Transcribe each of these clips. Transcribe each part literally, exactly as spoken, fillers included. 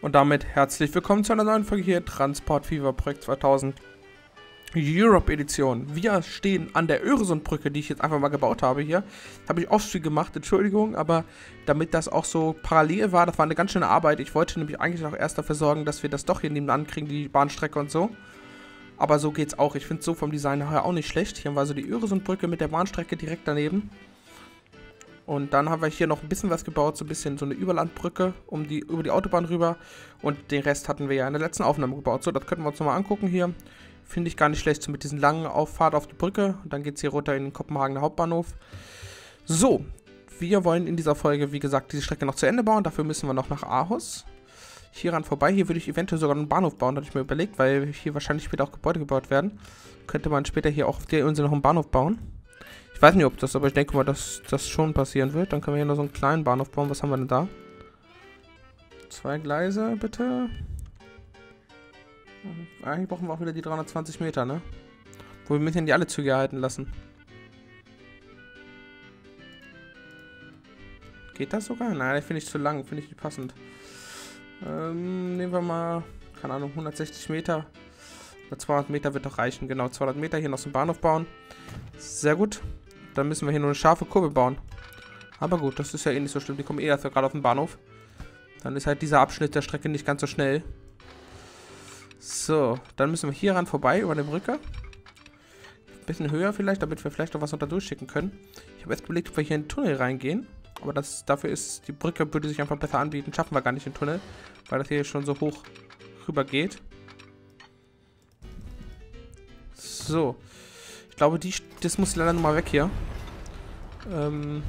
Und damit herzlich willkommen zu einer neuen Folge hier, Transport Fever Projekt zweitausend Europe Edition. Wir stehen an der Öresundbrücke, die ich jetzt einfach mal gebaut habe hier. Das habe ich oft viel gemacht, Entschuldigung, aber damit das auch so parallel war, das war eine ganz schöne Arbeit. Ich wollte nämlich eigentlich auch erst dafür sorgen, dass wir das doch hier nebenan kriegen, die Bahnstrecke und so. Aber so geht's auch. Ich finde es so vom Design her auch nicht schlecht. Hier haben wir also die Öresundbrücke mit der Bahnstrecke direkt daneben. Und dann haben wir hier noch ein bisschen was gebaut, so ein bisschen so eine Überlandbrücke um die, über die Autobahn rüber. Und den Rest hatten wir ja in der letzten Aufnahme gebaut. So, das könnten wir uns nochmal angucken hier. Finde ich gar nicht schlecht, so mit diesen langen Auffahrt auf die Brücke. Und dann geht es hier runter in den Kopenhagener Hauptbahnhof. So, wir wollen in dieser Folge, wie gesagt, diese Strecke noch zu Ende bauen. Dafür müssen wir noch nach Aarhus. Hieran vorbei. Hier würde ich eventuell sogar einen Bahnhof bauen, hatte ich mir überlegt, weil hier wahrscheinlich später auch Gebäude gebaut werden. Könnte man später hier auch auf der Insel noch einen Bahnhof bauen. Ich weiß nicht, ob das, aber ich denke mal, dass das schon passieren wird. Dann können wir hier noch so einen kleinen Bahnhof bauen. Was haben wir denn da? Zwei Gleise, bitte. Eigentlich brauchen wir auch wieder die dreihundertzwanzig Meter, ne? Wo wir müssen die alle Züge erhalten lassen. Geht das sogar? Nein, finde ich zu lang. Finde ich nicht passend. Ähm, nehmen wir mal, keine Ahnung, hundertsechzig Meter. Oder zweihundert Meter wird doch reichen. Genau, zweihundert Meter hier noch so einen Bahnhof bauen. Sehr gut. Dann müssen wir hier nur eine scharfe Kurve bauen. Aber gut, das ist ja eh nicht so schlimm. Die kommen eh erst gerade auf den Bahnhof. Dann ist halt dieser Abschnitt der Strecke nicht ganz so schnell. So, dann müssen wir hier ran vorbei, über eine Brücke. Ein bisschen höher vielleicht, damit wir vielleicht noch was unter durchschicken können. Ich habe jetzt überlegt, ob wir hier in den Tunnel reingehen. Aber das, dafür ist die Brücke, würde sich einfach besser anbieten. Schaffen wir gar nicht den Tunnel, weil das hier schon so hoch rüber geht. So. Ich glaube, die, das muss leider nochmal weg hier. Ähm,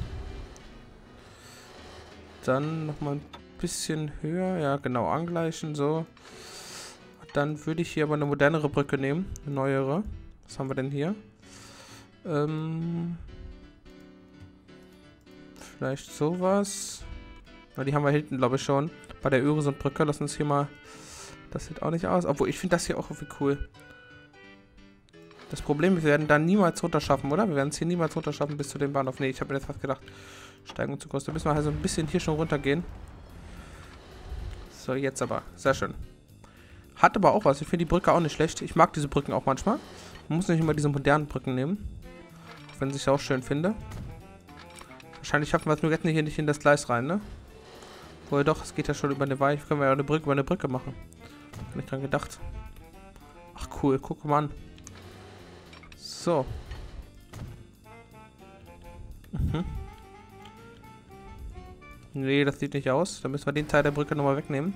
dann nochmal ein bisschen höher. Ja, genau, angleichen, so. Dann würde ich hier aber eine modernere Brücke nehmen. Eine neuere. Was haben wir denn hier? Ähm, vielleicht sowas. Weil die haben wir hinten, glaube ich, schon. Bei der Öresundbrücke. Lass uns hier mal... Das sieht auch nicht aus. Obwohl, ich finde das hier auch irgendwie cool. Das Problem ist, wir werden da niemals runterschaffen, oder? Wir werden es hier niemals runterschaffen bis zu dem Bahnhof. Ne, ich habe mir jetzt fast gedacht, Steigung zu groß. Da müssen wir also ein bisschen hier schon runtergehen. So, jetzt aber. Sehr schön. Hat aber auch was. Ich finde die Brücke auch nicht schlecht. Ich mag diese Brücken auch manchmal. Man muss nicht immer diese modernen Brücken nehmen. Auch wenn ich es auch schön finde. Wahrscheinlich schaffen wir es nur jetzt hier nicht in das Gleis rein, ne? Wohl doch, es geht ja schon über eine Weiche. Können wir ja eine Brücke über eine Brücke machen. Hab nicht dran gedacht. Ach cool, guck mal an. So. Mhm. Nee, das sieht nicht aus. Dann müssen wir den Teil der Brücke nochmal wegnehmen.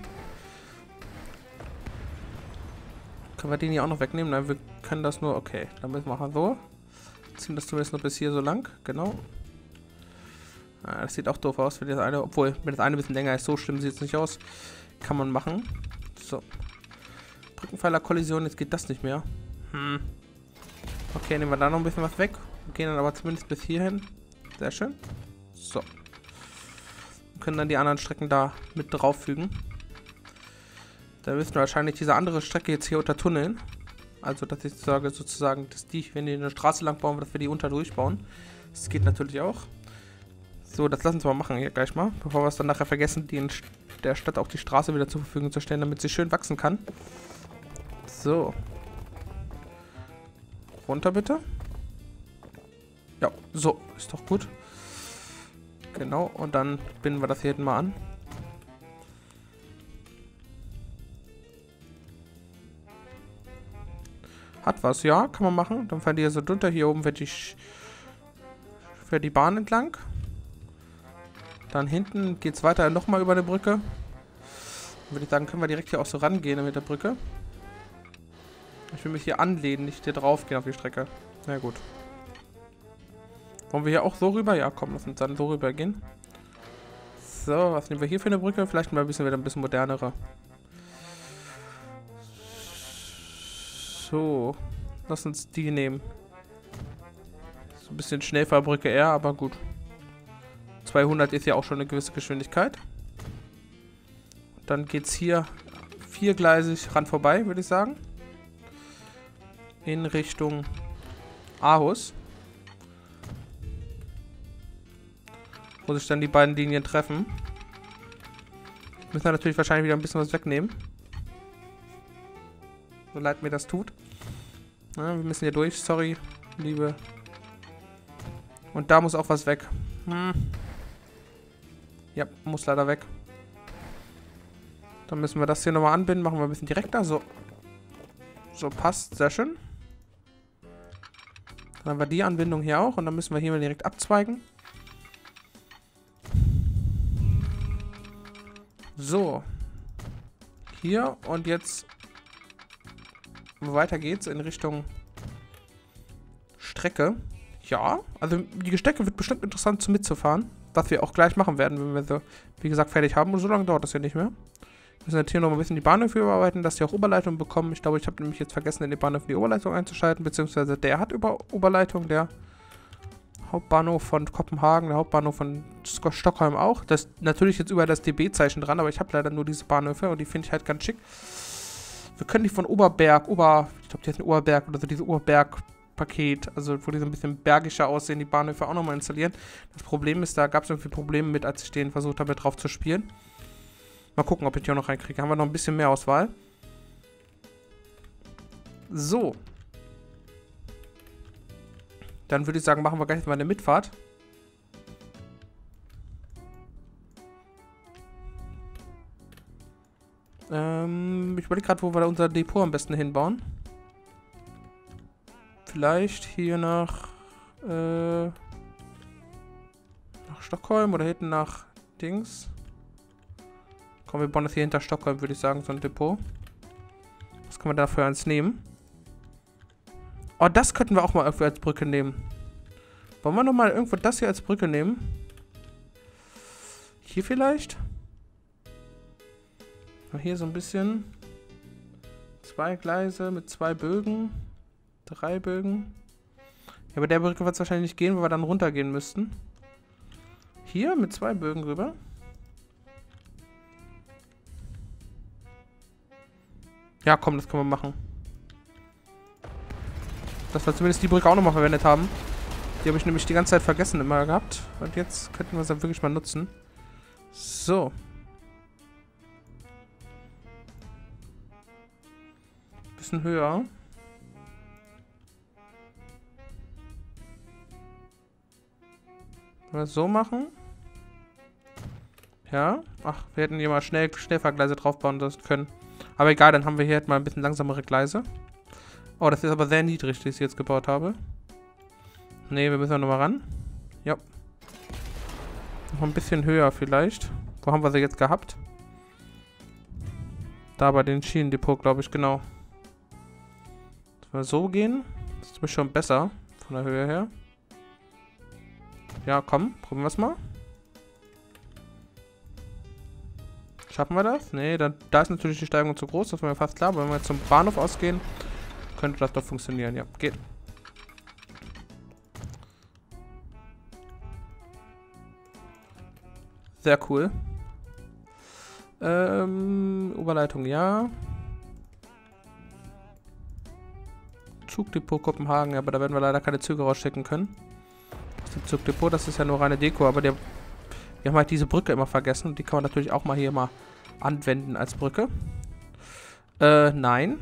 Können wir den hier auch noch wegnehmen? Nein, wir können das nur... Okay, dann müssen wir mal so. Ziehen das zumindest noch bis hier so lang. Genau. Ah, das sieht auch doof aus, wenn das eine... Obwohl, wenn das eine ein bisschen länger ist, so schlimm sieht es nicht aus. Kann man machen. So. Brückenpfeiler-Kollision, jetzt geht das nicht mehr. Hm. Okay, nehmen wir da noch ein bisschen was weg. Gehen dann aber zumindest bis hierhin. Sehr schön. So. Wir können dann die anderen Strecken da mit drauffügen. Da müssen wir wahrscheinlich diese andere Strecke jetzt hier unter tunneln. Also, dass ich sage sozusagen, dass die, wenn die eine Straße lang bauen, dass wir die unter durchbauen. Das geht natürlich auch. So, das lassen wir mal machen hier gleich mal. Bevor wir es dann nachher vergessen, die in der Stadt auch die Straße wieder zur Verfügung zu stellen, damit sie schön wachsen kann. So. Runter bitte. Ja, so. Ist doch gut. Genau. Und dann binden wir das hier hinten mal an. Hat was, ja. Kann man machen. Dann fahren die ja so drunter. Hier oben wird die, fährt die Bahn entlang. Dann hinten geht es weiter nochmal über eine Brücke. Dann würde ich sagen, können wir direkt hier auch so rangehen mit der Brücke. Ich will mich hier anlehnen, nicht hier drauf gehen auf die Strecke. Na gut. Wollen wir hier auch so rüber? Ja, komm, lass uns dann so rüber gehen. So, was nehmen wir hier für eine Brücke? Vielleicht mal ein bisschen wieder ein bisschen modernere. So. Lass uns die nehmen. So ein bisschen Schnellfahrbrücke eher, aber gut. zweihundert ist ja auch schon eine gewisse Geschwindigkeit. Dann geht's hier viergleisig ran vorbei, würde ich sagen. In Richtung Aarhus. Wo sich dann die beiden Linien treffen. Müssen wir natürlich wahrscheinlich wieder ein bisschen was wegnehmen. So leid mir das tut. Ja, wir müssen hier durch, sorry, liebe. Und da muss auch was weg. Hm. Ja, muss leider weg. Dann müssen wir das hier nochmal anbinden. Machen wir ein bisschen direkter. So. So, passt. Sehr schön. Dann haben wir die Anbindung hier auch. Und dann müssen wir hier mal direkt abzweigen. So. Hier. Und jetzt weiter geht's in Richtung Strecke. Ja, also die Strecke wird bestimmt interessant zum mitzufahren. Was wir auch gleich machen werden, wenn wir so, wie gesagt, fertig haben. Und so lange dauert das ja nicht mehr. Wir müssen jetzt hier noch ein bisschen die Bahnhöfe überarbeiten, dass die auch Oberleitung bekommen. Ich glaube, ich habe nämlich jetzt vergessen, in den Bahnhöfen die Oberleitung einzuschalten. Beziehungsweise der hat über Oberleitung, der Hauptbahnhof von Kopenhagen, der Hauptbahnhof von Stockholm auch. Das ist natürlich jetzt überall das D B-Zeichen dran, aber ich habe leider nur diese Bahnhöfe und die finde ich halt ganz schick. Wir können die von Oberberg, Ober, ich glaube, die heißen Oberberg oder so, diese Oberberg-Paket, also wo die so ein bisschen bergischer aussehen, die Bahnhöfe auch nochmal installieren. Das Problem ist, da gab es irgendwie Probleme mit, als ich den versucht habe, drauf zu spielen. Mal gucken, ob ich die auch noch reinkriege. Haben wir noch ein bisschen mehr Auswahl. So. Dann würde ich sagen, machen wir gleich mal eine Mitfahrt. Ähm, ich überlege gerade, wo wir da unser Depot am besten hinbauen. Vielleicht hier nach, äh, nach Stockholm oder hinten nach Dings. Komm, wir bauen das hier hinter Stockholm, würde ich sagen, so ein Depot. Was können wir dafür eins nehmen? Oh, das könnten wir auch mal irgendwo als Brücke nehmen. Wollen wir nochmal irgendwo das hier als Brücke nehmen? Hier vielleicht? Hier so ein bisschen. Zwei Gleise mit zwei Bögen. Drei Bögen. Ja, bei der Brücke wird es wahrscheinlich nicht gehen, weil wir dann runtergehen müssten. Hier mit zwei Bögen rüber. Ja, komm, das können wir machen. Dass wir zumindest die Brücke auch nochmal verwendet haben. Die habe ich nämlich die ganze Zeit vergessen immer gehabt. Und jetzt könnten wir es dann wirklich mal nutzen. So. Bisschen höher. Wollen wir das so machen? Ja. Ach, wir hätten hier mal schnell Schnellfahrgleise draufbauen können. Aber egal, dann haben wir hier halt mal ein bisschen langsamere Gleise. Oh, das ist aber sehr niedrig, die ich jetzt gebaut habe. Ne, wir müssen ja nochmal ran. Ja. Noch ein bisschen höher vielleicht. Wo haben wir sie jetzt gehabt? Da bei den Schienendepot, glaube ich, genau. Wenn wir so gehen, das ist schon besser von der Höhe her. Ja, komm, probieren wir es mal. Schaffen wir das? Nee, dann, da ist natürlich die Steigung zu groß, das war mir fast klar. Aber wenn wir jetzt zum Bahnhof ausgehen, könnte das doch funktionieren. Ja, geht. Sehr cool. Ähm, Oberleitung, ja. Zugdepot Kopenhagen, aber da werden wir leider keine Züge rausschicken können. Aus dem Zugdepot, das ist ja nur reine Deko, aber der, wir haben halt diese Brücke immer vergessen und die kann man natürlich auch mal hier mal anwenden als Brücke. Äh, nein.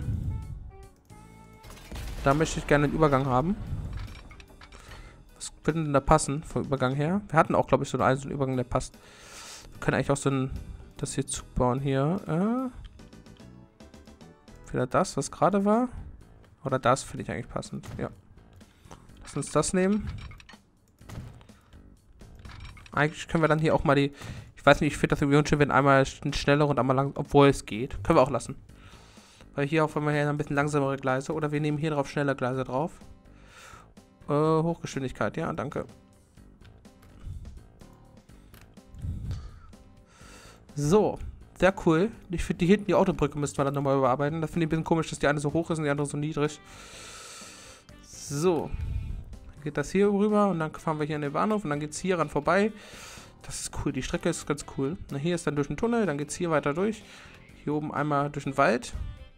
Da möchte ich gerne einen Übergang haben. Was würde denn da passen vom Übergang her? Wir hatten auch, glaube ich, so einen, so einen Übergang, der passt. Wir können eigentlich auch so ein, das hier zubauen hier. Äh, wieder das, was gerade war. Oder das finde ich eigentlich passend. Ja. Lass uns das nehmen. Eigentlich können wir dann hier auch mal die... Ich weiß nicht, ich finde das irgendwie unschön, wenn einmal schneller und einmal langsam... Obwohl es geht. Können wir auch lassen. Weil hier auch, wenn wir hier ein bisschen langsamere Gleise... Oder wir nehmen hier drauf schnelle Gleise drauf. Äh, Hochgeschwindigkeit. Ja, danke. So. Sehr cool. Ich finde, die hinten, die Autobrücke müssten wir dann nochmal überarbeiten. Das finde ich ein bisschen komisch, dass die eine so hoch ist und die andere so niedrig. So. Dann geht das hier rüber und dann fahren wir hier in den Bahnhof und dann geht es hier ran vorbei. Das ist cool. Die Strecke ist ganz cool. Na, hier ist dann durch den Tunnel, dann geht es hier weiter durch. Hier oben einmal durch den Wald.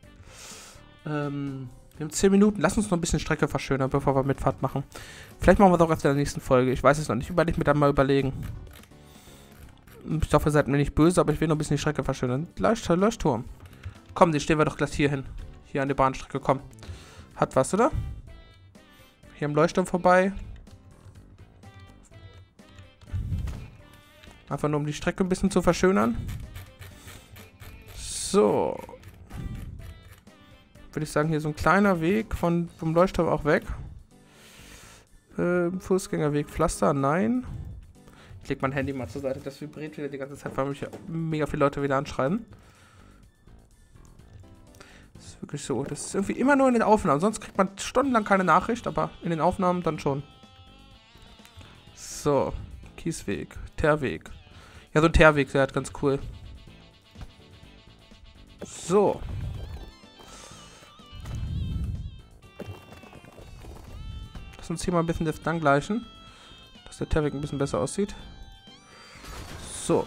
Ähm, wir haben zehn Minuten. Lass uns noch ein bisschen Strecke verschönern, bevor wir Mitfahrt machen. Vielleicht machen wir es auch erst in der nächsten Folge. Ich weiß es noch nicht. Überleg mir dann mal überlegen. Ich hoffe, ihr seid mir nicht böse, aber ich will noch ein bisschen die Strecke verschönern. Leucht Leuchtturm. Komm, den stellen wir doch gleich hier hin. Hier an der Bahnstrecke, komm. Hat was, oder? Hier am Leuchtturm vorbei. Einfach nur, um die Strecke ein bisschen zu verschönern. So. Würde ich sagen, hier so ein kleiner Weg von, vom Leuchtturm auch weg. Äh, Fußgängerweg, Pflaster, nein. Ich leg mein Handy mal zur Seite, das vibriert wieder die ganze Zeit, weil mich ja mega viele Leute wieder anschreiben. Das ist wirklich so. Das ist irgendwie immer nur in den Aufnahmen. Sonst kriegt man stundenlang keine Nachricht, aber in den Aufnahmen dann schon. So. Kiesweg. Teerweg. Ja, so ein Teerweg, der hat ganz cool. So. Lass uns hier mal ein bisschen das angleichen. Dass der Teerweg ein bisschen besser aussieht. So.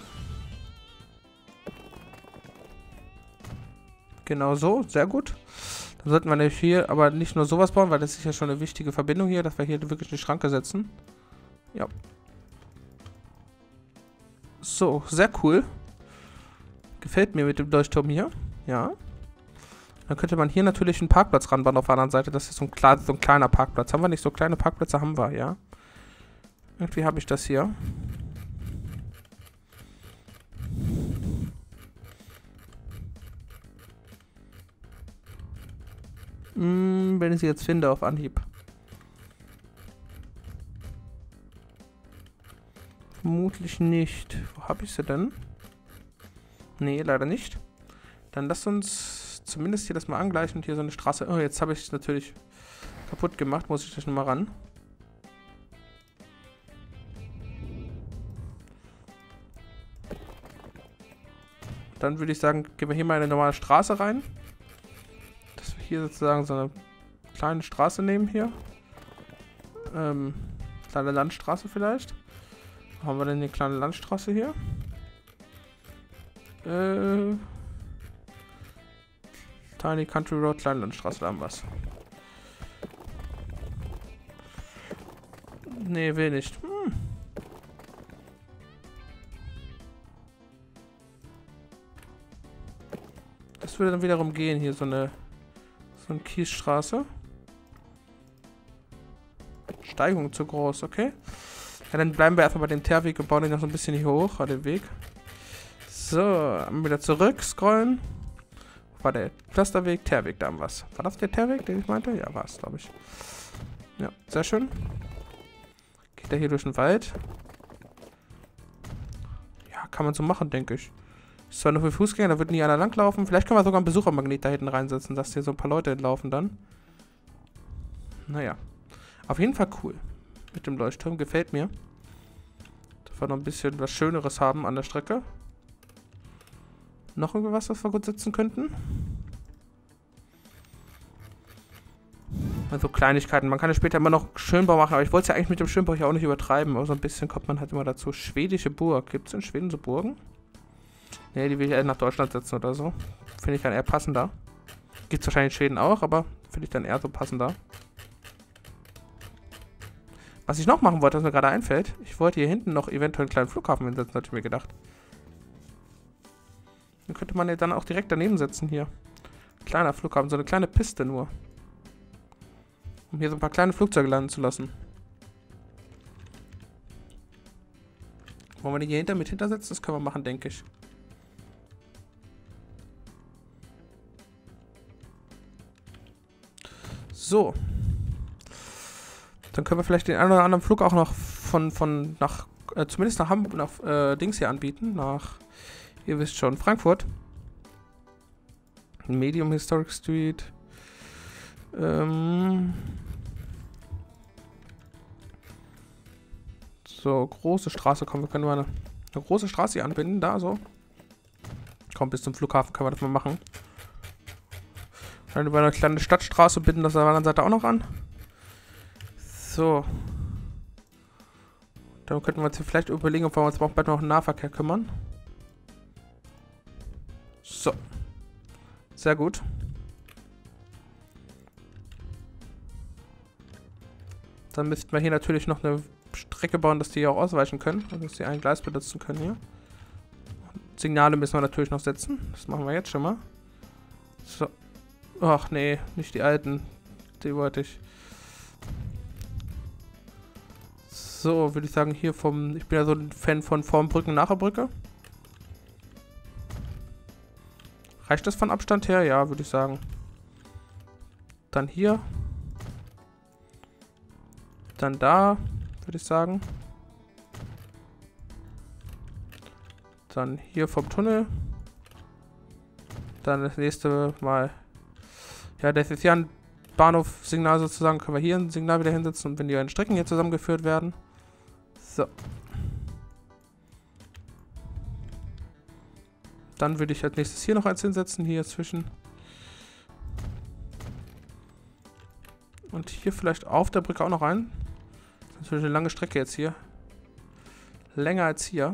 Genau so, sehr gut. Dann sollten wir nämlich hier aber nicht nur sowas bauen, weil das ist ja schon eine wichtige Verbindung hier, dass wir hier wirklich eine Schranke setzen. Ja. So, sehr cool. Gefällt mir mit dem Leuchtturm hier. Ja. Dann könnte man hier natürlich einen Parkplatz ranbauen auf der anderen Seite. Das ist so ein, klar, so ein kleiner Parkplatz. Haben wir nicht so kleine Parkplätze? Haben wir, ja. Irgendwie habe ich das hier. Hm, wenn ich sie jetzt finde auf Anhieb. Vermutlich nicht. Wo habe ich sie denn? Nee, leider nicht. Dann lasst uns zumindest hier das mal angleichen und hier so eine Straße. Oh, jetzt habe ich es natürlich kaputt gemacht. Muss ich das nochmal ran. Dann würde ich sagen, gehen wir hier mal eine normale Straße rein. Dass wir hier sozusagen so eine kleine Straße nehmen hier. Ähm, kleine Landstraße vielleicht. Wo haben wir denn eine kleine Landstraße hier? Äh, Tiny Country Road, kleine Landstraße, da haben wir es. Nee, will nicht. Hm. Das würde dann wiederum gehen, hier so eine so eine Kiesstraße. Steigung zu groß, okay. Ja, dann bleiben wir erstmal bei dem Teerweg und bauen den noch so ein bisschen hier hoch, an den Weg. So, wieder zurück, scrollen. War der Pflasterweg, Teerweg, da haben wir es. War das der Teerweg, den ich meinte? Ja, war es, glaube ich. Ja, sehr schön. Geht er hier durch den Wald? Ja, kann man so machen, denke ich. Ist zwar nur für Fußgänger, da wird nie einer langlaufen. Vielleicht können wir sogar einen Besuchermagnet da hinten reinsetzen, dass hier so ein paar Leute entlaufen dann. Naja. Auf jeden Fall cool. Mit dem Leuchtturm, gefällt mir. Dass wir noch ein bisschen was Schöneres haben an der Strecke. Noch irgendwas, was wir gut setzen könnten? Also Kleinigkeiten. Man kann ja später immer noch Schönbau machen, aber ich wollte es ja eigentlich mit dem Schönbau ja auch nicht übertreiben. Aber so ein bisschen kommt man halt immer dazu. Schwedische Burg. Gibt es in Schweden so Burgen? Ne, die will ich eher nach Deutschland setzen oder so. Finde ich dann eher passender. Gibt es wahrscheinlich in Schweden auch, aber finde ich dann eher so passender. Was ich noch machen wollte, was mir gerade einfällt, ich wollte hier hinten noch eventuell einen kleinen Flughafen hinsetzen, hatte ich mir gedacht. Den könnte man ja dann auch direkt daneben setzen hier. Kleiner Flughafen, so eine kleine Piste nur. Um hier so ein paar kleine Flugzeuge landen zu lassen. Wollen wir den hier hinter mit hintersetzen? Das können wir machen, denke ich. So. Dann können wir vielleicht den einen oder anderen Flug auch noch von, von nach, äh, zumindest nach Hamburg, nach äh, Dings hier anbieten. Nach, ihr wisst schon, Frankfurt. Medium Historic Street. Ähm. So, große Straße, komm, wir können mal eine, eine große Straße hier anbinden, da so. Komm, bis zum Flughafen können wir das mal machen. Dann über eine kleine Stadtstraße binden das auf der anderen Seite auch noch an. So. Dann könnten wir uns vielleicht überlegen, ob wir uns auch bald noch um den Nahverkehr kümmern. So. Sehr gut. Dann müssten wir hier natürlich noch eine Strecke bauen, dass die hier auch ausweichen können. Und dass die ein Gleis benutzen können hier. Signale müssen wir natürlich noch setzen. Das machen wir jetzt schon mal. So. Ach nee, nicht die alten. Die wollte ich. So, würde ich sagen, hier vom... Ich bin ja so ein Fan von vorm Brücken, nachher Brücke. Reicht das von Abstand her? Ja, würde ich sagen. Dann hier. Dann da, würde ich sagen. Dann hier vom Tunnel. Dann das nächste Mal. Ja, das ist ja ein Bahnhofsignal sozusagen. Können wir hier ein Signal wieder hinsetzen und wenn die beiden Strecken hier zusammengeführt werden. So. Dann würde ich als nächstes hier noch eins hinsetzen, hier zwischen. Und hier vielleicht auf der Brücke auch noch ein. Das ist natürlich eine lange Strecke jetzt hier. Länger als hier.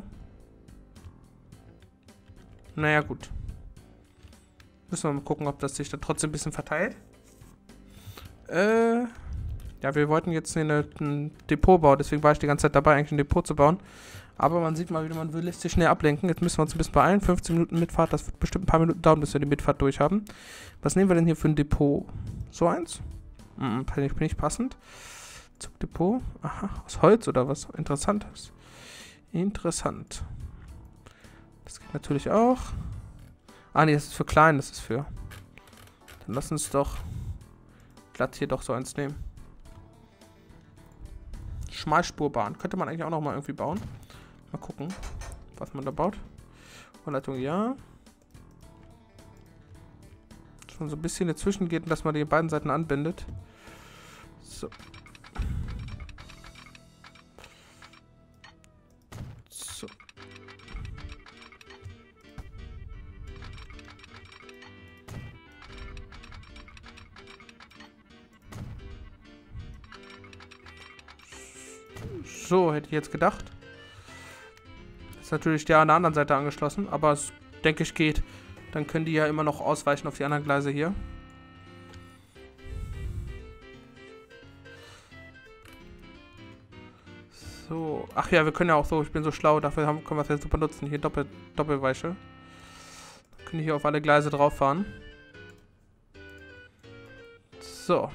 Naja, gut. Müssen wir mal gucken, ob das sich dann trotzdem ein bisschen verteilt. Äh. Ja, wir wollten jetzt eine, ein Depot bauen, deswegen war ich die ganze Zeit dabei, eigentlich ein Depot zu bauen. Aber man sieht mal wieder, man will lässt sich schnell ablenken. Jetzt müssen wir uns ein bisschen beeilen. fünfzehn Minuten Mitfahrt, das wird bestimmt ein paar Minuten dauern, bis wir die Mitfahrt durch haben. Was nehmen wir denn hier für ein Depot? So eins? Hm, bin ich nicht passend. Zugdepot. Aha, aus Holz oder was? Interessantes. Interessant. Das geht natürlich auch. Ah, nee, das ist für klein, das ist für... Dann lass uns doch glatt hier doch so eins nehmen. Schmalspurbahn. Könnte man eigentlich auch noch mal irgendwie bauen. Mal gucken, was man da baut. Rohrleitung, ja. Schon so ein bisschen dazwischen geht, dass man die beiden Seiten anbindet. So. So. So, hätte ich jetzt gedacht. Ist natürlich der an der anderen Seite angeschlossen, aber es, denke ich, geht. Dann können die ja immer noch ausweichen auf die anderen Gleise hier. So. Ach ja, wir können ja auch so, ich bin so schlau, dafür haben, können wir es jetzt super nutzen. Hier Doppel, Doppelweiche. Dann können wir hier auf alle Gleise drauf fahren. So.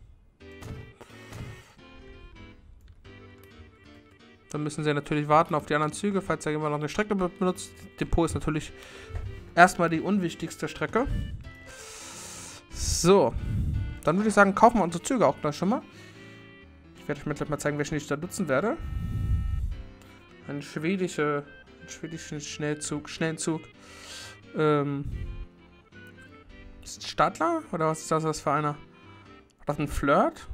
Dann müssen sie natürlich warten auf die anderen Züge, falls er immer noch eine Strecke benutzt. Depot ist natürlich erstmal die unwichtigste Strecke. So. Dann würde ich sagen, kaufen wir unsere Züge auch gleich schon mal. Ich werde euch gleich mal zeigen, welchen ich da nutzen werde. Ein schwedische, einen schwedischen Schnellzug, schnellen Zug. Ähm. Ist das Stadler? Oder was ist das, das für einer? War das ein Flirt?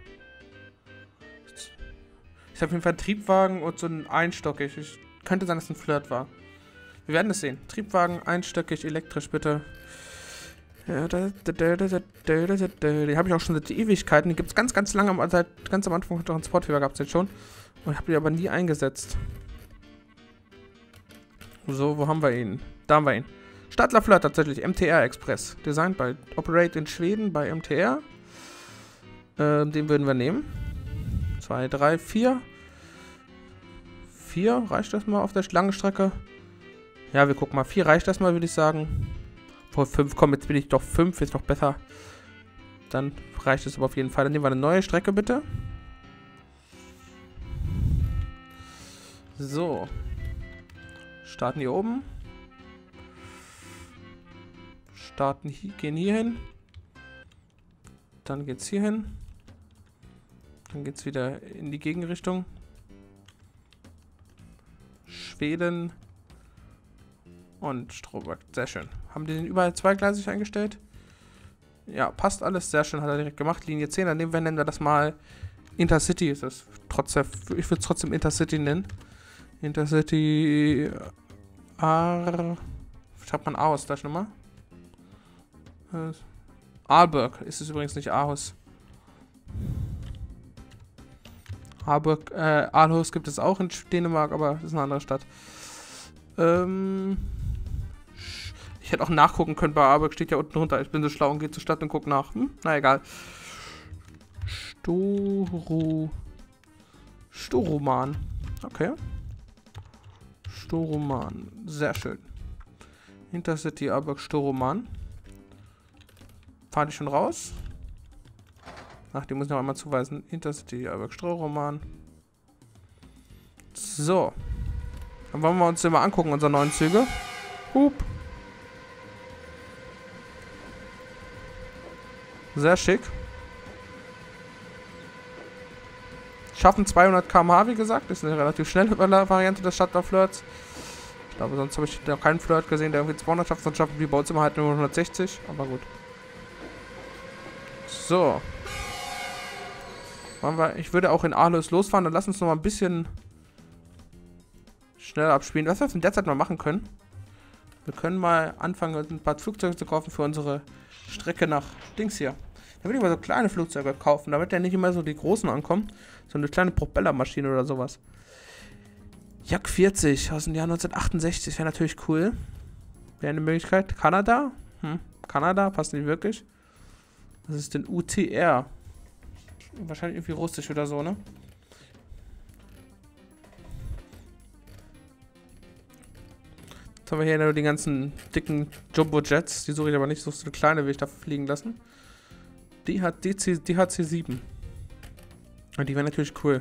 Ich habe auf jeden Fall einen Triebwagen und so einen einstöckig. Ich, könnte sein, dass es ein Flirt war. Wir werden es sehen. Triebwagen, einstöckig, elektrisch, bitte. Ja, da, da, da, da, da, da, da. Die habe ich auch schon seit Ewigkeiten. Die gibt es ganz, ganz lange. Seit ganz am Anfang von Transportfieber gab es jetzt schon. Und ich habe die aber nie eingesetzt. So, wo haben wir ihn? Da haben wir ihn. Stadler Flirt tatsächlich. M T R Express. Designed by Operate in Schweden bei M T R. Ähm, den würden wir nehmen. zwei, drei, vier. vier, reicht das mal auf der langen Strecke? Ja, wir gucken mal. vier reicht das mal, würde ich sagen. Vor fünf, komm, jetzt bin ich doch fünf, ist doch besser. Dann reicht es aber auf jeden Fall. Dann nehmen wir eine neue Strecke, bitte. So. Starten hier oben. Starten hier, gehen hier hin. Dann geht's hier hin. Dann geht es wieder in die Gegenrichtung. Schweden und Strohberg. Sehr schön. Haben die den überall zweigleisig eingestellt? Ja, passt alles. Sehr schön, hat er direkt gemacht. Linie zehn, dann nehmen wir, nennen wir das mal Intercity. Ist das trotzdem, ich würde es trotzdem Intercity nennen. Intercity Ar... Schreibt man Aarhus gleich nochmal? Aalborg ist es übrigens nicht Aarhus. Harburg, äh, Aarhus gibt es auch in Dänemark, aber das ist eine andere Stadt. Ähm, ich hätte auch nachgucken können bei Aarburg, steht ja unten drunter. Ich bin so schlau und gehe zur Stadt und gucke nach. Hm? Na egal. Storo... Storoman. Okay. Storoman. Sehr schön. Intercity Airburg Storoman. Fahren die schon raus? Ach, die muss ich noch einmal zuweisen. Intercity Airburg Storoman. So. Dann wollen wir uns den mal angucken, unsere neuen Züge. Hup. Sehr schick. Schaffen zweihundert Kilometer pro Stunde, wie gesagt. Das ist eine relativ schnelle Variante des Shuttle-Flirts. Ich glaube, sonst habe ich noch keinen Flirt gesehen, der irgendwie zweihundert schafft. Sonst schaffen die bei uns immer halt nur hundertsechzig. Aber gut. So. Ich würde auch in Aarhus losfahren. Dann lass uns noch mal ein bisschen schneller abspielen. Was wir in der Zeit mal machen können. Wir können mal anfangen, ein paar Flugzeuge zu kaufen für unsere Strecke nach Dings hier. Da würde ich mal so kleine Flugzeuge kaufen, damit ja nicht immer so die großen ankommen, sondern eine kleine Propellermaschine oder sowas. Jak vierzig aus dem Jahr neunzehnhundertachtundsechzig wäre natürlich cool. Wäre eine Möglichkeit. Kanada? Hm, Kanada, passt nicht wirklich. Das ist den U T R. Wahrscheinlich irgendwie russisch oder so, ne? Jetzt haben wir hier nur die ganzen dicken Jumbo-Jets. Die suche ich aber nicht, so eine kleine will ich da fliegen lassen. Die hat D C, die hat C sieben. Und die wäre natürlich cool.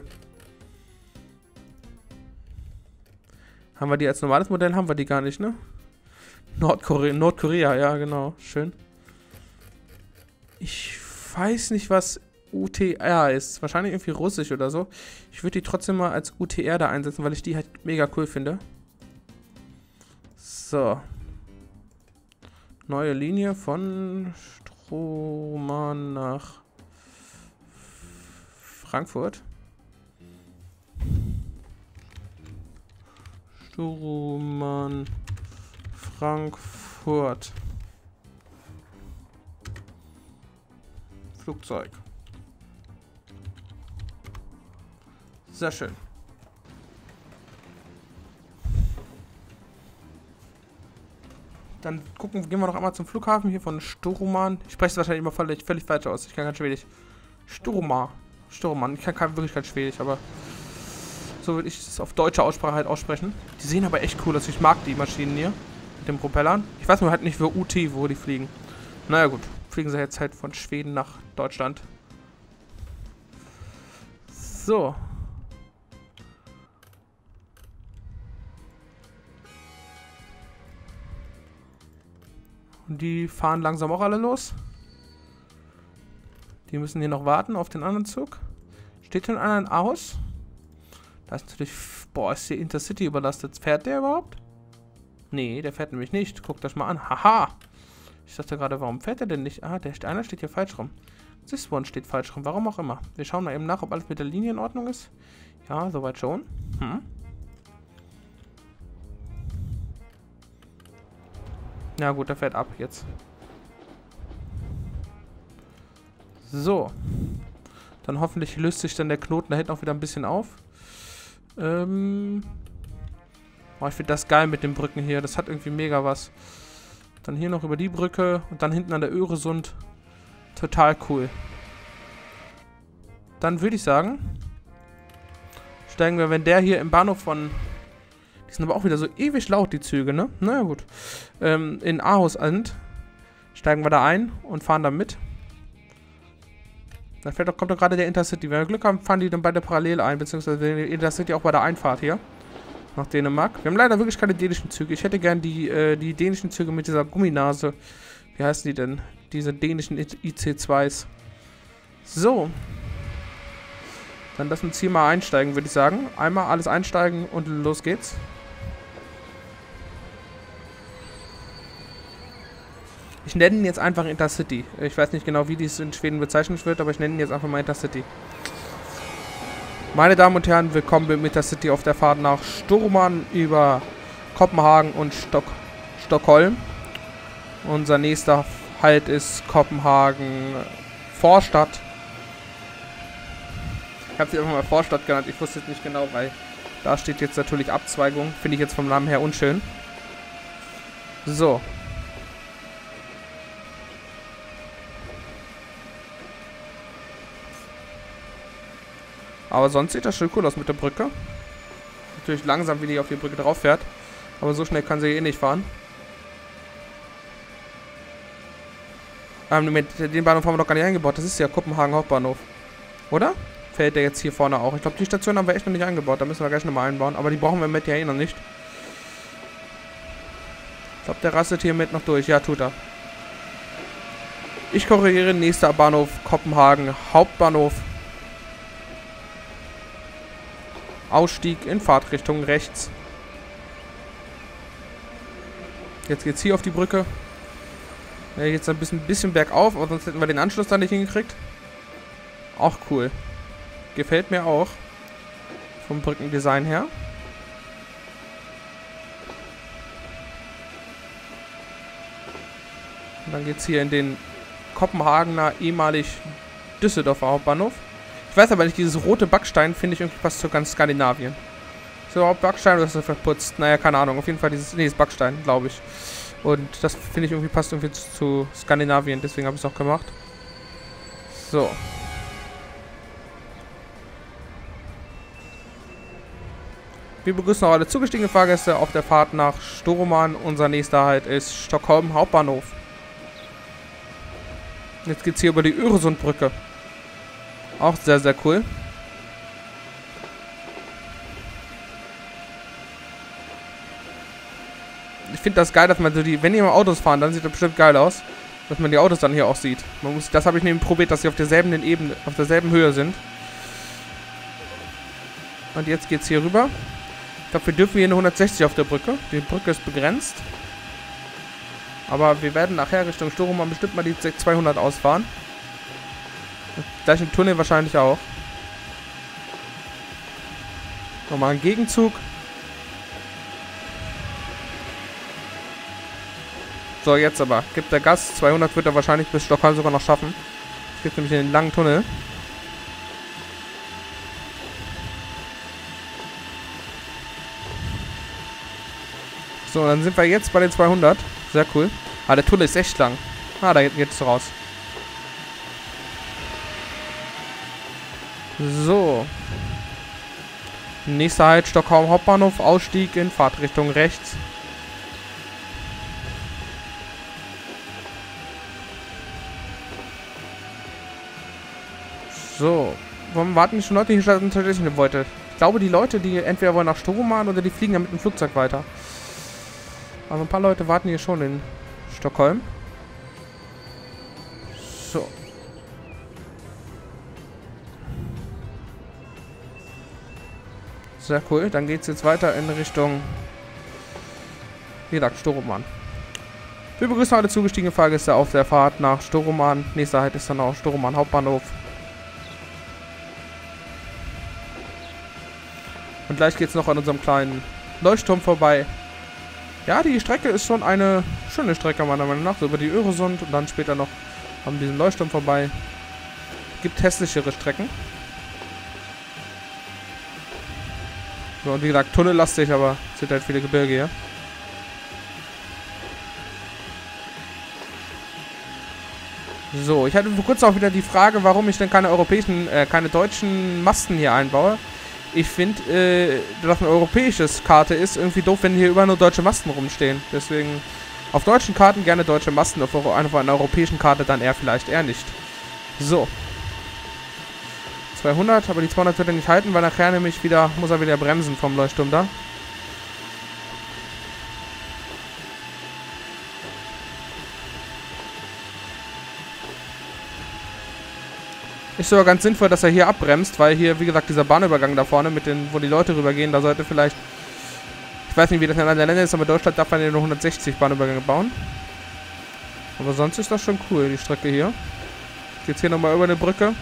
Haben wir die als normales Modell? Haben wir die gar nicht, ne? Nordkorea, Nordkorea, ja, genau. Schön. Ich weiß nicht, was U T R ist. Wahrscheinlich irgendwie russisch oder so. Ich würde die trotzdem mal als U T R da einsetzen, weil ich die halt mega cool finde. So. Neue Linie von Stroman nach Frankfurt. Stroman Frankfurt. Flugzeug. Sehr schön. Dann gucken, gehen wir noch einmal zum Flughafen hier von Storoman. Ich spreche es wahrscheinlich immer völlig, völlig falsch aus. Ich kann kein Schwedisch. Storoman. Storoman. Ich kann kein, wirklich kein Schwedisch, aber so würde ich es auf deutsche Aussprache halt aussprechen. Die sehen aber echt cool aus. Ich mag die Maschinen hier mit den Propellern. Ich weiß nur halt nicht für U T, wo die fliegen. Naja gut, fliegen sie jetzt halt von Schweden nach Deutschland. So. Und die fahren langsam auch alle los. Die müssen hier noch warten auf den anderen Zug. Steht denn einer in Aarhus? Da ist natürlich... Boah, ist der Intercity überlastet. Fährt der überhaupt? Nee, der fährt nämlich nicht. Guckt das mal an. Haha! Ich dachte gerade, warum fährt er denn nicht? Ah, der einer steht hier falsch rum. This one steht falsch rum. Warum auch immer. Wir schauen mal eben nach, ob alles mit der Linie in Ordnung ist. Ja, soweit schon. Hm. Ja gut, der fährt ab jetzt. So. Dann hoffentlich löst sich dann der Knoten da hinten auch wieder ein bisschen auf. Ähm. Oh, ich finde das geil mit den Brücken hier. Das hat irgendwie mega was. Dann hier noch über die Brücke und dann hinten an der Öresund. Total cool. Dann würde ich sagen, steigen wir, wenn der hier im Bahnhof von... Die sind aber auch wieder so ewig laut, die Züge, ne? Naja, gut. Ähm, in Aarhus sind, steigen wir da ein und fahren da mit. Da fährt, kommt doch gerade der Intercity. Wenn wir Glück haben, fahren die dann beide parallel ein, beziehungsweise der Intercity auch bei der Einfahrt hier. Nach Dänemark. Wir haben leider wirklich keine dänischen Züge. Ich hätte gern die, äh, die dänischen Züge mit dieser Gumminase. Wie heißen die denn? Diese dänischen I C zweis. So. Dann lassen wir uns hier mal einsteigen, würde ich sagen. Einmal alles einsteigen und los geht's. Ich nenne ihn jetzt einfach Intercity. Ich weiß nicht genau, wie dies in Schweden bezeichnet wird, aber ich nenne ihn jetzt einfach mal Intercity. Meine Damen und Herren, willkommen beim Intercity auf der Fahrt nach Storoman über Kopenhagen und Stock Stockholm. Unser nächster Halt ist Kopenhagen Vorstadt. Ich habe sie einfach mal Vorstadt genannt. Ich wusste jetzt nicht genau, weil da steht jetzt natürlich Abzweigung. Finde ich jetzt vom Namen her unschön. So. Aber sonst sieht das schon cool aus mit der Brücke. Natürlich langsam, wie die auf die Brücke drauf fährt. Aber so schnell kann sie eh nicht fahren. Ähm, mit den Bahnhof haben wir doch gar nicht eingebaut. Das ist ja Kopenhagen Hauptbahnhof. Oder? Fällt der jetzt hier vorne auch. Ich glaube, die Station haben wir echt noch nicht eingebaut. Da müssen wir gleich nochmal einbauen. Aber die brauchen wir mit ja eh noch nicht. Ich glaube, der rastet hier mit noch durch. Ja, tut er. Ich korrigiere. Nächster Bahnhof Kopenhagen Hauptbahnhof. Ausstieg in Fahrtrichtung rechts. Jetzt geht's hier auf die Brücke. Ja, jetzt ein bisschen, bisschen bergauf, aber sonst hätten wir den Anschluss da nicht hingekriegt. Auch cool. Gefällt mir auch. Vom Brückendesign her. Und dann geht's hier in den Kopenhagener, ehemalig Düsseldorfer Hauptbahnhof. Ich weiß aber nicht, dieses rote Backstein finde ich irgendwie passt zu ganz Skandinavien. Ist überhaupt Backstein oder ist das verputzt? Naja, keine Ahnung. Auf jeden Fall dieses, nee, das Backstein, glaube ich. Und das finde ich irgendwie passt irgendwie zu, zu Skandinavien, deswegen habe ich es auch gemacht. So. Wir begrüßen auch alle zugestiegenen Fahrgäste auf der Fahrt nach Storuman. Unser nächster Halt ist Stockholm Hauptbahnhof. Jetzt geht es hier über die Öresundbrücke. Auch sehr, sehr cool. Ich finde das geil, dass man so die, wenn hier mal Autos fahren, dann sieht das bestimmt geil aus, dass man die Autos dann hier auch sieht. Man muss, das habe ich nämlich probiert, dass sie auf derselben Ebene, auf derselben Höhe sind. Und jetzt geht's hier rüber. Dafür dürfen wir hier eine hundertsechzig auf der Brücke. Die Brücke ist begrenzt. Aber wir werden nachher Richtung Storuman bestimmt mal die zweihundert ausfahren. Und gleich im Tunnel wahrscheinlich auch. Nochmal ein Gegenzug. So, jetzt aber. Gibt der Gas. zweihundert wird er wahrscheinlich bis Stockholm sogar noch schaffen. Es gibt nämlich einen langen Tunnel. So, dann sind wir jetzt bei den zweihundert. Sehr cool. Ah, der Tunnel ist echt lang. Ah, da geht es raus. So. Nächster Halt, Stockholm Hauptbahnhof. Ausstieg in Fahrtrichtung rechts. So. Warum warten die schon Leute? Hier starten tatsächlich eine Beute. Ich glaube, die Leute, die entweder wollen nach Storuman oder die fliegen ja mit dem Flugzeug weiter. Also ein paar Leute warten hier schon in Stockholm. So. Sehr cool. Dann geht es jetzt weiter in Richtung, wie gesagt, Storuman. Wir begrüßen alle zugestiegene Fahrgäste auf der Fahrt nach Storuman. Nächster Halt ist dann auch Storuman Hauptbahnhof. Und gleich geht es noch an unserem kleinen Leuchtturm vorbei. Ja, die Strecke ist schon eine schöne Strecke, meiner Meinung nach. So über die Öresund und dann später noch an diesem Leuchtturm vorbei. Gibt hässlichere Strecken. So, und wie gesagt, tunnellastig, aber es sind halt viele Gebirge hier. So, ich hatte vor kurzem auch wieder die Frage, warum ich denn keine europäischen, äh, keine deutschen Masten hier einbaue. Ich finde, äh, dass eine europäische Karte ist, irgendwie doof, wenn hier überall nur deutsche Masten rumstehen. Deswegen auf deutschen Karten gerne deutsche Masten, auf, auf einer europäischen Karte dann eher vielleicht eher nicht. So. zweihundert, aber die zweihundert wird er nicht halten, weil nachher nämlich wieder, muss er wieder bremsen vom Leuchtturm da. Ist sogar ganz sinnvoll, dass er hier abbremst, weil hier, wie gesagt, dieser Bahnübergang da vorne, mit den, wo die Leute rübergehen, da sollte vielleicht, ich weiß nicht, wie das in anderen Ländern ist, aber in Deutschland darf man ja nur hundertsechzig Bahnübergänge bauen. Aber sonst ist das schon cool, die Strecke hier. Geht's hier nochmal über eine Brücke.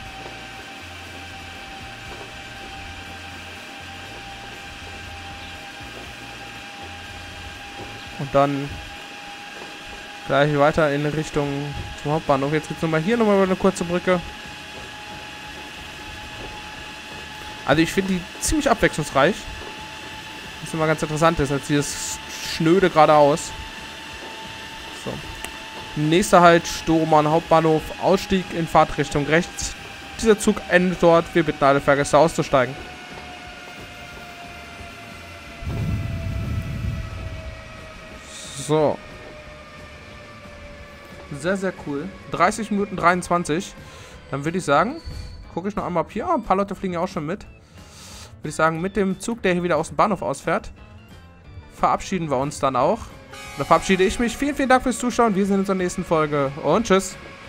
Und dann gleich weiter in Richtung zum Hauptbahnhof. Jetzt geht's nochmal hier nochmal über eine kurze Brücke. Also ich finde die ziemlich abwechslungsreich. Was immer ganz interessant ist, als dieses schnöde geradeaus. So. Nächster Halt, Storuman Hauptbahnhof, Ausstieg in Fahrtrichtung rechts. Dieser Zug endet dort. Wir bitten alle Fahrgäste auszusteigen. So. Sehr, sehr cool. dreißig Minuten dreiundzwanzig. Dann würde ich sagen, gucke ich noch einmal ab hier. Oh, ein paar Leute fliegen ja auch schon mit. Würde ich sagen, mit dem Zug, der hier wieder aus dem Bahnhof ausfährt, verabschieden wir uns dann auch. Da verabschiede ich mich. Vielen, vielen Dank fürs Zuschauen. Wir sehen uns in der nächsten Folge und tschüss.